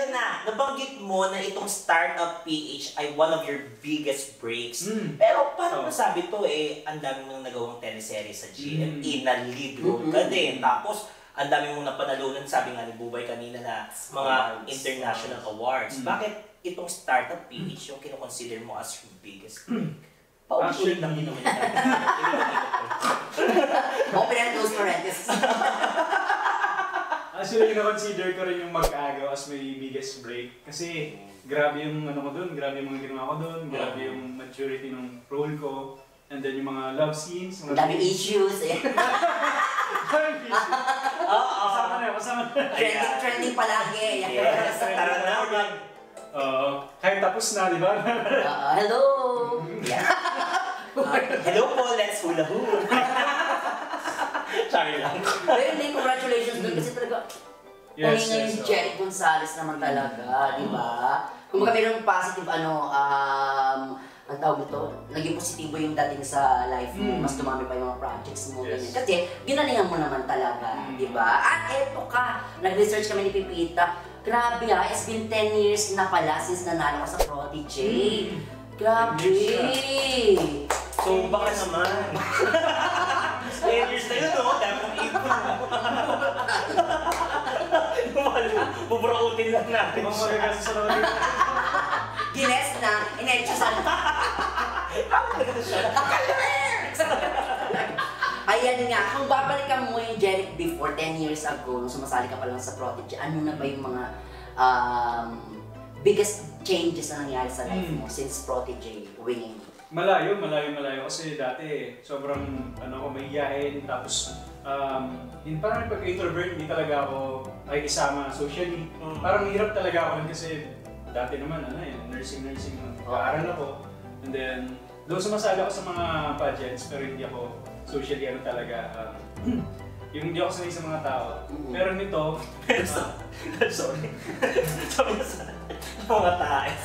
eto na, nabanggit mo na itong Startup PH ay one of your biggest breaks. Pero parang nasabi to ang dami mong nagawang teleserye sa GMA, na lead role ka din. Tapos, ang dami mong napanalunan, sabi nga ni Bubay kanina na mga international awards. Bakit itong Startup PH yung kinoconsider mo as your biggest break? Paulit lang din naman yung Open and close parenthesis. Actually, na-consider ko rin yung Mag-agaw as my biggest break. Kasi grabe yung ano ko dun, grabe yung mga ginawa ko dun, grabe yung maturity ng role ko. And then yung mga love scenes. Ang daming issues eh. Kasama na. Trending palagi. Yes, tara na. Kahit tapos na, di ba? Hello! Hello po, let's hula hoop. Sorry lang. Really, congratulations doon kasi talaga uminga yung Jeric Gonzalez naman talaga, di ba? Kung mayroong positive ang tawag nito, naging positibo yung dating sa life mo, mas dumami pa yung mga projects mo, ganyan. Kasi ginalingan mo naman talaga, di ba? At eto ka, nag-research kami ni Pipita, grabe it's been 10 years na pala since nanalo ka sa Prodigy. Grabe! So, baka naman. 10 years na yun, no? Dami ng ipon. Buburautin lang natin siya. Gines na, inetsasan. Ayan nga, kung babalikan mo yung Jeric before 10 years ago, nung sumasali ka pa lang sa Prodigy, ano na ba yung mga biggest changes na nangyari sa life mo since Prodigy winning? Malayo kasi dati sobrang mahihayin, tapos parang pagka-introvert, hindi talaga ako nakikisama socially. Parang hirap talaga ako kasi dati naman nursing nag-aaral ako. And then doon sumasali ako sa mga pageants pero hindi ako socially talaga yung hindi ako sanay sa mga tao. Pero nito, sorry. Sa mga taes.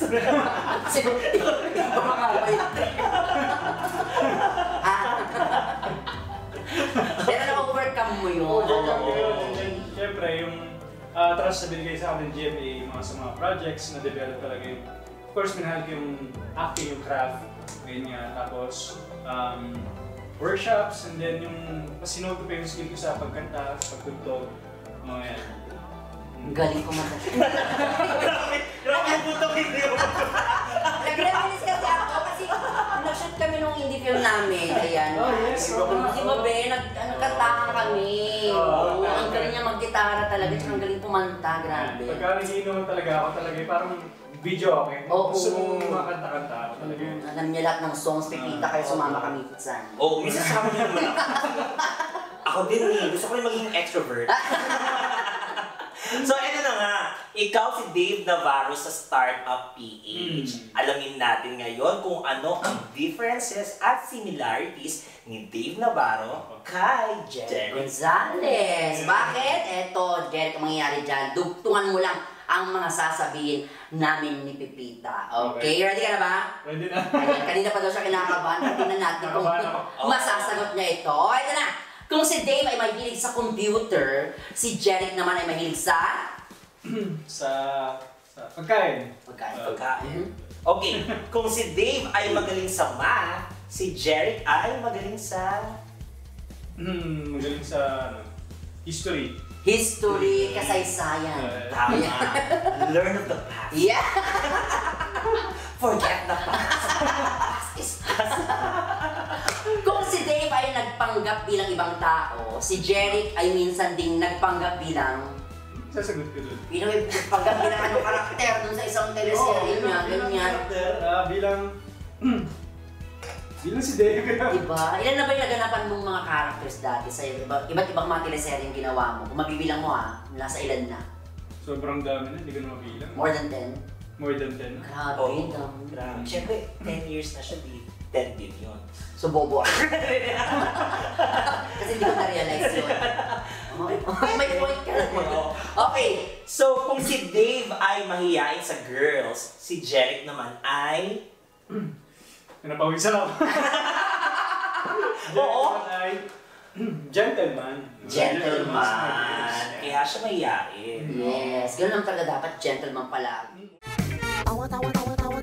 Pero na-overcome mo yun. Overcome ko yun. And then, syempre, yung trust na binigay sa akin ng GMA, yung sa mga projects na develop talaga yung, of course, minahal ko yung acting, yung craft, ganyan. Tapos, workshops, and then yung pasinod ko pa yung skill ko sa pagkanta, sa pagtugtog, mga yan. Galing kumanta. Grabe putok hindi mo. Nag-reminis kasi ako kasi nag-shoot kami nung indie film namin. Ayan. Oh, yes. Di ba, be? Nagkantahan kami. Ang galing niya mag-gitara talaga, tsaka ang galing pumanta. Grabe. Pagka nagiinuman talaga ako talaga, parang video okay. Gusto mong makanta-kanta ako talaga yun. Alam niya lahat ng songs, Pipita kayo sumama kami sa. Oo, minsan sa akin naman ako. Ako din gusto ko rin maging extrovert. So, eto na nga. Ikaw si Dave Navarro sa Startup PH. Alamin natin ngayon kung ano ang differences at similarities ni Dave Navarro kay Jeric Gonzalez. Bakit? Eto, Jeric, ang mangyayari dyan. Dugtungan mo lang ang mga sasabihin namin ni Pipita. Okay? Ready ka na ba? Ready na. Ayan, kanina pa daw siya kinakabahan. Tingnan natin kung masasagot niya ito. Ito na. Kung si Dave ay mahilig sa computer, si Jeric naman ay mahilig sa pagkain. Pagkain. Okay, kung si Dave ay magaling sa math, si Jeric ay magaling sa... Magaling sa history. History, kasaysayan. Tama. Learn of the past. Yeah! Forget the past. Past is past. Kung si Dave ay nagpanggap bilang ibang tao, si Jeric ay minsan ding nagpanggap bilang... Sasagot ko dun. Panggap bilang anong karakter dun sa isang teleserye niya, ganyan. Bilang si Dave. Diba? Ilan na ba yung naganapan mong mga characters dati sa iba't ibang mga teleserye yung ginawa mo? Kung mabibilang mo nasa ilan na? Sobrang dami na, hindi ko na mabilang. More than 10? More than 10. Grabe, dami. Grabe. Siyempre, 10 years na siya, 10 din yun. So, bobo ako. Kasi hindi ko na-realize yun. May point ka naman. Okay. So, kung si Dave ay mahihain sa girls, si Jeric naman ay... Pinapawisan ako. Oo. Gentleman. Gentleman. Kaya siya mahihain. Yes, ganun lang talaga dapat, gentleman palagi. Awat, awat, awat, awat,